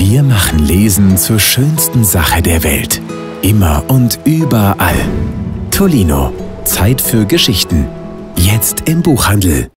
Wir machen Lesen zur schönsten Sache der Welt. Immer und überall. Tolino. Zeit für Geschichten. Jetzt im Buchhandel.